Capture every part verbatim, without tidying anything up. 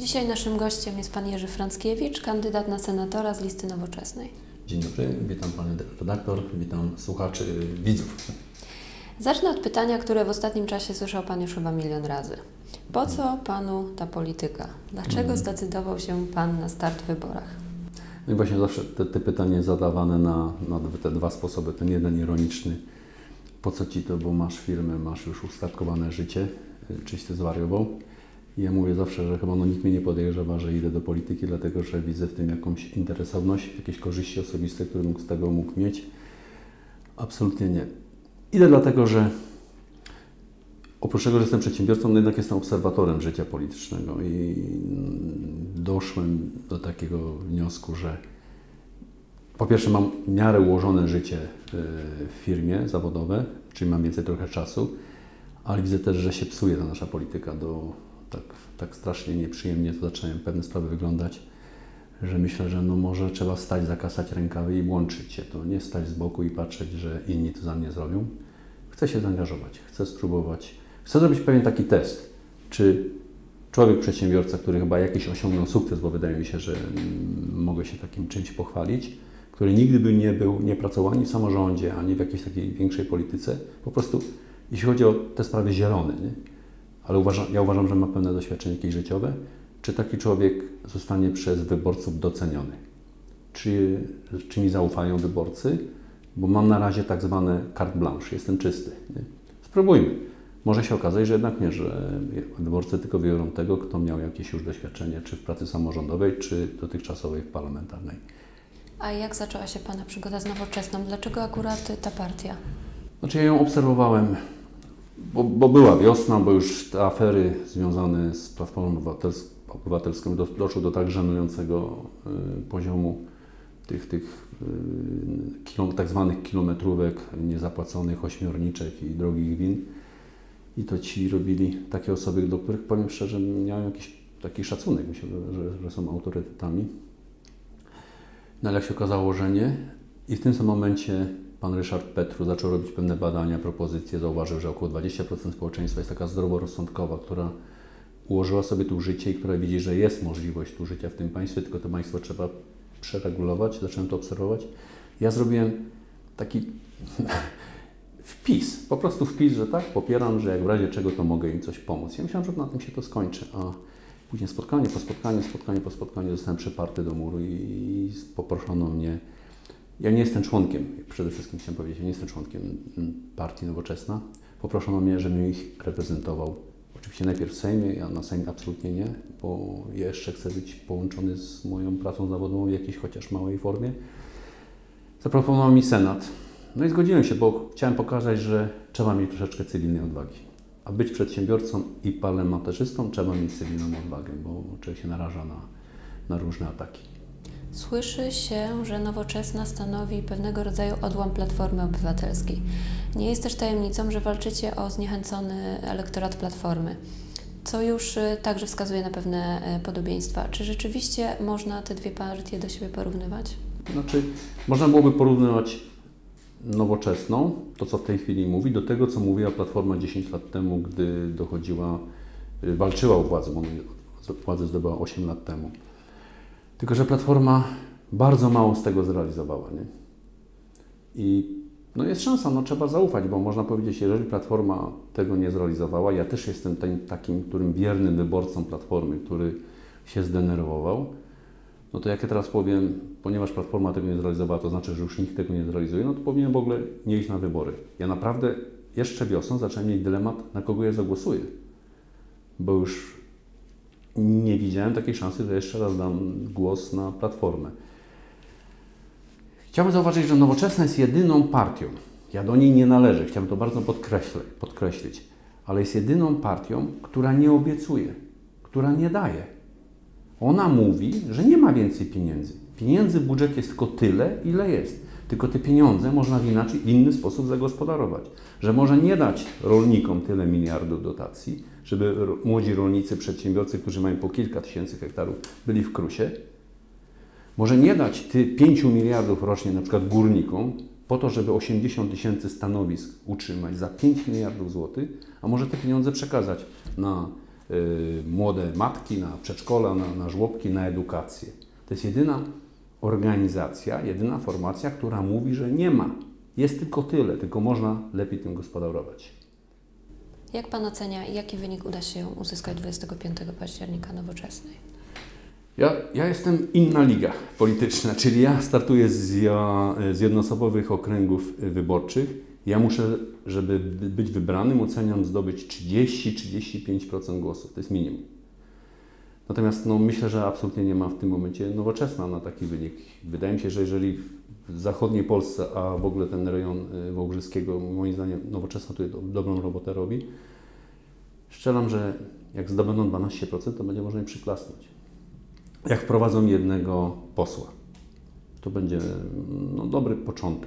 Dzisiaj naszym gościem jest pan Jerzy Franckiewicz, kandydat na senatora z listy Nowoczesnej. Dzień dobry, witam panią redaktor, witam słuchaczy, widzów. Zacznę od pytania, które w ostatnim czasie słyszał pan już chyba milion razy. Po co panu ta polityka? Dlaczego hmm. zdecydował się pan na start w wyborach? No i właśnie zawsze te, te pytanie zadawane na, na te dwa sposoby. Ten jeden ironiczny. Po co ci to, bo masz firmę, masz już ustatkowane życie, czyś ty zwariował? I ja mówię zawsze, że chyba no, nikt mnie nie podejrzewa, że idę do polityki, dlatego że widzę w tym jakąś interesowność, jakieś korzyści osobiste, które mógł z tego mógł mieć. Absolutnie nie. Idę dlatego, że oprócz tego, że jestem przedsiębiorcą, no jednak jestem obserwatorem życia politycznego i doszłem do takiego wniosku, że po pierwsze mam w miarę ułożone życie w firmie zawodowe, czyli mam więcej trochę czasu, ale widzę też, że się psuje ta nasza polityka do tak, tak strasznie nieprzyjemnie, to zaczynają pewne sprawy wyglądać, że myślę, że no może trzeba wstać, zakasać rękawy i łączyć się. To nie stać z boku i patrzeć, że inni to za mnie zrobią. Chcę się zaangażować, chcę spróbować. Chcę zrobić pewien taki test, czy człowiek przedsiębiorca, który chyba jakiś osiągnął sukces, bo wydaje mi się, że mogę się takim czymś pochwalić, który nigdy by nie był, nie pracował ani w samorządzie, ani w jakiejś takiej większej polityce, po prostu jeśli chodzi o te sprawy zielone, nie? Ale uważam, ja uważam, że ma pewne doświadczenie jakieś życiowe, czy taki człowiek zostanie przez wyborców doceniony? Czy, czy mi zaufają wyborcy? Bo mam na razie tak zwane carte blanche, jestem czysty. Nie? Spróbujmy. Może się okazać, że jednak nie, że wyborcy tylko wybiorą tego, kto miał jakieś już doświadczenie, czy w pracy samorządowej, czy dotychczasowej w parlamentarnej. A jak zaczęła się pana przygoda z Nowoczesną? Dlaczego akurat ta partia? Znaczy ja ją obserwowałem, bo, bo była wiosna, bo już te afery związane z Platformą Obywatelską do, doszły do tak żenującego y, poziomu tych, tych y, kilo, tak zwanych kilometrówek niezapłaconych, ośmiorniczek i drogich win. I to ci robili takie osoby, do których powiem szczerze, miałem jakiś taki szacunek, myślę, że, że są autorytetami. No ale jak się okazało, że nie. I w tym samym momencie pan Ryszard Petru zaczął robić pewne badania, propozycje, zauważył, że około dwadzieścia procent społeczeństwa jest taka zdroworozsądkowa, która ułożyła sobie tu życie i która widzi, że jest możliwość tu życia w tym państwie, tylko to państwo trzeba przeregulować. Zacząłem to obserwować. Ja zrobiłem taki wpis, po prostu wpis, że tak, popieram, że jak w razie czego to mogę im coś pomóc. Ja myślałem, że na tym się to skończy, a później spotkanie po spotkaniu, spotkanie po spotkaniu zostałem przyparty do muru i poproszono mnie. Ja nie jestem członkiem, przede wszystkim chciałem powiedzieć, ja nie jestem członkiem partii Nowoczesna. Poproszono mnie, żebym ich reprezentował. Oczywiście najpierw w Sejmie, ja na Sejmie absolutnie nie, bo jeszcze chcę być połączony z moją pracą zawodową w jakiejś chociaż małej formie. Zaproponował mi Senat. No i zgodziłem się, bo chciałem pokazać, że trzeba mieć troszeczkę cywilnej odwagi. A być przedsiębiorcą i parlamentarzystą trzeba mieć cywilną odwagę, bo człowiek się naraża na, na różne ataki. Słyszy się, że Nowoczesna stanowi pewnego rodzaju odłam Platformy Obywatelskiej. Nie jest też tajemnicą, że walczycie o zniechęcony elektorat Platformy, co już także wskazuje na pewne podobieństwa. Czy rzeczywiście można te dwie partie do siebie porównywać? Znaczy, można byłoby porównywać Nowoczesną, to co w tej chwili mówi, do tego, co mówiła Platforma dziesięć lat temu, gdy dochodziła, walczyła o władzę, bo ona władzę zdobyła osiem lat temu. Tylko że Platforma bardzo mało z tego zrealizowała, nie? I no jest szansa, no trzeba zaufać, bo można powiedzieć, jeżeli Platforma tego nie zrealizowała, ja też jestem tym, takim, którym wiernym wyborcą Platformy, który się zdenerwował, no to jak ja teraz powiem, ponieważ Platforma tego nie zrealizowała, to znaczy, że już nikt tego nie zrealizuje, no to powinien w ogóle nie iść na wybory. Ja naprawdę jeszcze wiosną zacząłem mieć dylemat, na kogo ja zagłosuję, bo już nie widziałem takiej szansy, że jeszcze raz dam głos na Platformę. Chciałbym zauważyć, że Nowoczesna jest jedyną partią, ja do niej nie należę, chciałbym to bardzo podkreślić, ale jest jedyną partią, która nie obiecuje, która nie daje. Ona mówi, że nie ma więcej pieniędzy. Pieniędzy w budżecie jest tylko tyle, ile jest. Tylko te pieniądze można w, inaczej, w inny sposób zagospodarować. Że może nie dać rolnikom tyle miliardów dotacji, żeby młodzi rolnicy, przedsiębiorcy, którzy mają po kilka tysięcy hektarów, byli w krusie. Może nie dać ty pięciu miliardów rocznie na przykład górnikom, po to, żeby osiemdziesiąt tysięcy stanowisk utrzymać za pięć miliardów złotych, a może te pieniądze przekazać na y, młode matki na przedszkola, na, na żłobki, na edukację. To jest jedyna organizacja, jedyna formacja, która mówi, że nie ma. Jest tylko tyle, tylko można lepiej tym gospodarować. Jak Pan ocenia, jaki wynik uda się uzyskać dwudziestego piątego października Nowoczesnej? Ja, ja jestem inna liga polityczna, czyli ja startuję z, ja, z jednoosobowych okręgów wyborczych. Ja muszę, żeby być wybranym, oceniam zdobyć trzydzieści do trzydziestu pięciu procent głosów. To jest minimum. Natomiast no, myślę, że absolutnie nie ma w tym momencie Nowoczesna na taki wynik. Wydaje mi się, że jeżeli w zachodniej Polsce, a w ogóle ten rejon Wałbrzyskiego, moim zdaniem Nowoczesna tutaj do, dobrą robotę robi, strzelam, że jak zdobędą dwanaście procent, to będzie można im przyklasnąć. Jak wprowadzą jednego posła. To będzie no, dobry początek.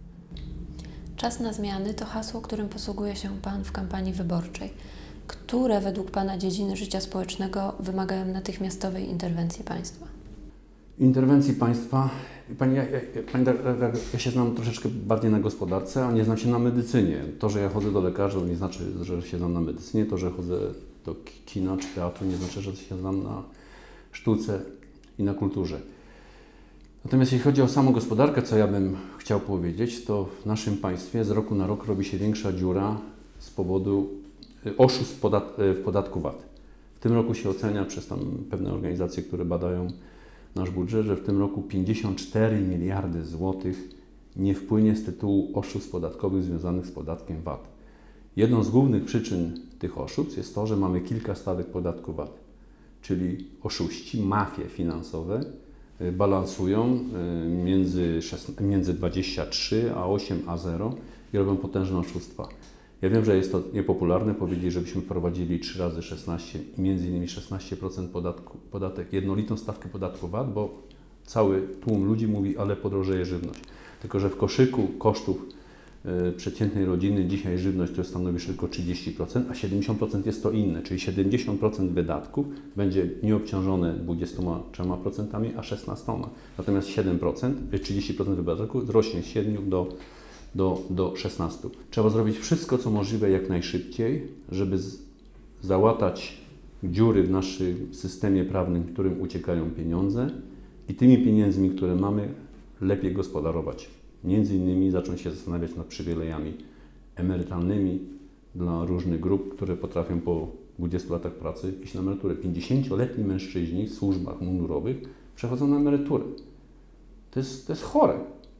Czas na zmiany to hasło, którym posługuje się Pan w kampanii wyborczej. Które według Pana dziedziny życia społecznego wymagają natychmiastowej interwencji państwa? Interwencji państwa? Pani, ja, ja, pani, ja się znam troszeczkę bardziej na gospodarce, a nie znam się na medycynie. To, że ja chodzę do lekarza, nie znaczy, że się znam na medycynie. To, że chodzę do kina czy teatru, nie znaczy, że się znam na sztuce i na kulturze. Natomiast jeśli chodzi o samą gospodarkę, co ja bym chciał powiedzieć, to w naszym państwie z roku na rok robi się większa dziura z powodu oszustw podat w podatku V A T. W tym roku się ocenia przez tam pewne organizacje, które badają nasz budżet, że w tym roku pięćdziesiąt cztery miliardy złotych nie wpłynie z tytułu oszustw podatkowych związanych z podatkiem V A T. Jedną z głównych przyczyn tych oszustw jest to, że mamy kilka stawek podatku V A T, czyli oszuści, mafie finansowe balansują między, między dwadzieścia trzy a osiem a zero i robią potężne oszustwa. Ja wiem, że jest to niepopularne powiedzieć, żebyśmy wprowadzili trzy razy szesnaście, między innymi szesnaście procent podatku, podatek, jednolitą stawkę podatku V A T, bo cały tłum ludzi mówi, ale podrożeje żywność. Tylko że w koszyku kosztów y, przeciętnej rodziny dzisiaj żywność to stanowi tylko trzydzieści procent, a siedemdziesiąt procent jest to inne, czyli siedemdziesiąt procent wydatków będzie nieobciążone dwudziestoma trzema procentami, a szesnastoma procent. Natomiast siedem procent, trzydzieści procent wydatków wzrośnie z siedmiu do Do, do szesnastu. Trzeba zrobić wszystko, co możliwe jak najszybciej, żeby z, załatać dziury w naszym systemie prawnym, w którym uciekają pieniądze i tymi pieniędzmi, które mamy, lepiej gospodarować. Między innymi zacząć się zastanawiać nad przywilejami emerytalnymi dla różnych grup, które potrafią po dwudziestu latach pracy iść na emeryturę. pięćdziesięcioletni mężczyźni w służbach mundurowych przechodzą na emeryturę. To jest, to jest chore.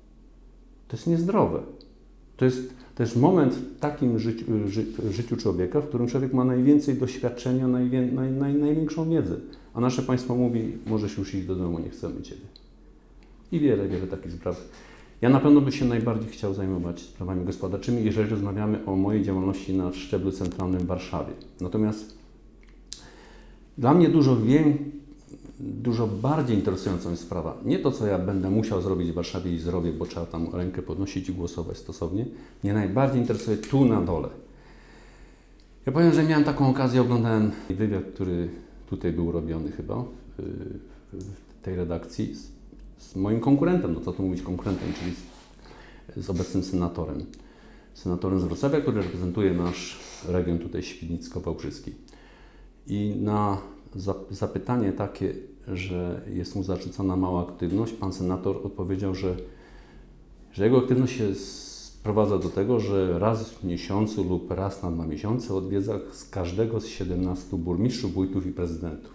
To jest niezdrowe. To jest, to jest moment w takim życiu, ży, życiu człowieka, w którym człowiek ma najwięcej doświadczenia, najwię, naj, naj, największą wiedzę. A nasze państwo mówi, możesz już iść do domu, nie chcemy Ciebie. I wiele, wiele takich spraw. Ja na pewno bym się najbardziej chciał zajmować sprawami gospodarczymi, jeżeli rozmawiamy o mojej działalności na szczeblu centralnym w Warszawie. Natomiast dla mnie dużo więcej, Dużo bardziej interesującą jest sprawa, nie to, co ja będę musiał zrobić w Warszawie i zrobię, bo trzeba tam rękę podnosić i głosować stosownie. Mnie najbardziej interesuje tu na dole. Ja powiem, że miałem taką okazję, oglądałem wywiad, który tutaj był robiony chyba w tej redakcji z, z moim konkurentem, no co tu mówić konkurentem, czyli z, z obecnym senatorem. Senatorem z Wrocławia, który reprezentuje nasz region tutaj świdnicko-wałbrzyski. I na zapytanie takie, że jest mu zarzucona mała aktywność, pan senator odpowiedział, że, że jego aktywność się sprowadza do tego, że raz w miesiącu lub raz na dwa miesiące odwiedza z każdego z siedemnastu burmistrzów, wójtów i prezydentów.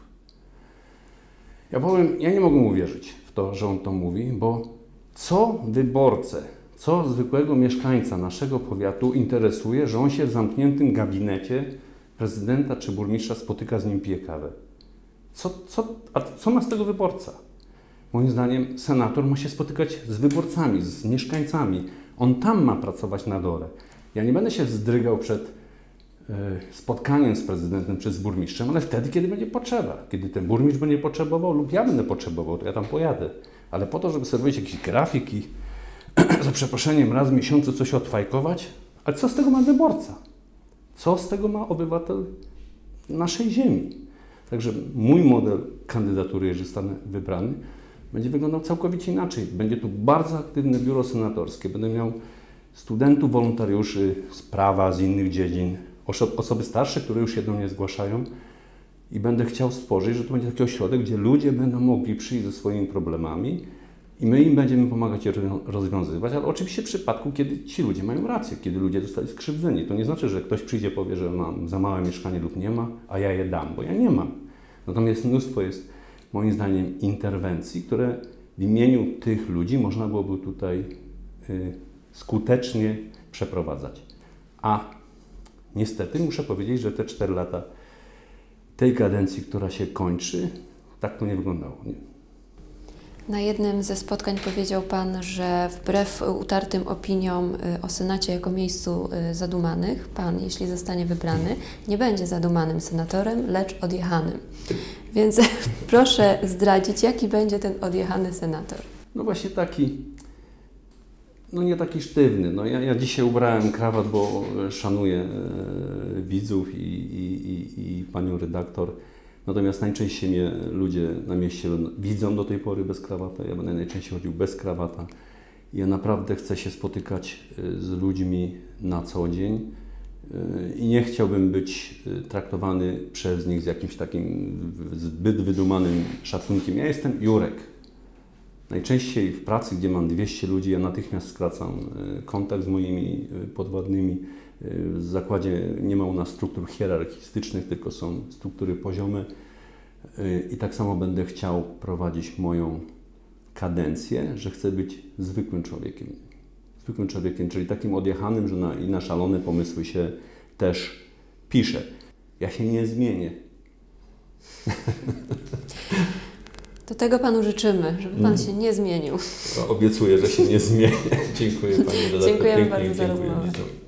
Ja powiem, ja nie mogę mu uwierzyć w to, że on to mówi, bo co wyborcę, co zwykłego mieszkańca naszego powiatu interesuje, że on się w zamkniętym gabinecie prezydenta czy burmistrza spotyka z nim, pije kawę. Co, co, a co ma z tego wyborca? Moim zdaniem senator ma się spotykać z wyborcami, z mieszkańcami. On tam ma pracować na dole. Ja nie będę się wzdrygał przed y, spotkaniem z prezydentem czy z burmistrzem, ale wtedy, kiedy będzie potrzeba. Kiedy ten burmistrz będzie potrzebował lub ja będę potrzebował, to ja tam pojadę. Ale po to, żeby sobie robić jakiś grafik i za przeproszeniem raz w miesiącu coś odfajkować, ale co z tego ma wyborca? Co z tego ma obywatel naszej ziemi? Także mój model kandydatury, jeżeli zostanę wybrany, będzie wyglądał całkowicie inaczej. Będzie tu bardzo aktywne biuro senatorskie. Będę miał studentów, wolontariuszy z prawa, z innych dziedzin, osoby starsze, które już się do mnie zgłaszają, I będę chciał stworzyć, że to będzie taki ośrodek, gdzie ludzie będą mogli przyjść ze swoimi problemami i my im będziemy pomagać je rozwiązywać, ale oczywiście w przypadku, kiedy ci ludzie mają rację, kiedy ludzie zostali skrzywdzeni. To nie znaczy, że ktoś przyjdzie, powie, że mam za małe mieszkanie lub nie ma, a ja je dam, bo ja nie mam. Natomiast mnóstwo jest, moim zdaniem, interwencji, które w imieniu tych ludzi można byłoby tutaj y, skutecznie przeprowadzać. A niestety muszę powiedzieć, że te cztery lata tej kadencji, która się kończy, tak to nie wyglądało. Nie? Na jednym ze spotkań powiedział Pan, że wbrew utartym opiniom o Senacie jako miejscu zadumanych, Pan, jeśli zostanie wybrany, nie będzie zadumanym senatorem, lecz odjechanym. Więc proszę zdradzić, jaki będzie ten odjechany senator. No właśnie taki, no nie taki sztywny. No ja, ja dzisiaj ubrałem krawat, bo szanuję e, widzów i, i, i, i panią redaktor. Natomiast najczęściej mnie ludzie na mieście widzą do tej pory bez krawata. Ja będę najczęściej chodził bez krawata. Ja naprawdę chcę się spotykać z ludźmi na co dzień i nie chciałbym być traktowany przez nich z jakimś takim zbyt wydumanym szacunkiem. Ja jestem Jurek. Najczęściej w pracy, gdzie mam dwieście ludzi, ja natychmiast skracam kontakt z moimi podwładnymi. W zakładzie nie ma u nas struktur hierarchistycznych, tylko są struktury poziome i tak samo będę chciał prowadzić moją kadencję, że chcę być zwykłym człowiekiem. Zwykłym człowiekiem, czyli takim odjechanym, że na, i na szalone pomysły się też pisze. Ja się nie zmienię. Do tego Panu życzymy, żeby Pan się nie zmienił. Obiecuję, że się nie zmienię. Dziękuję Pani redaktor. Dziękujemy bardzo za rozmowę.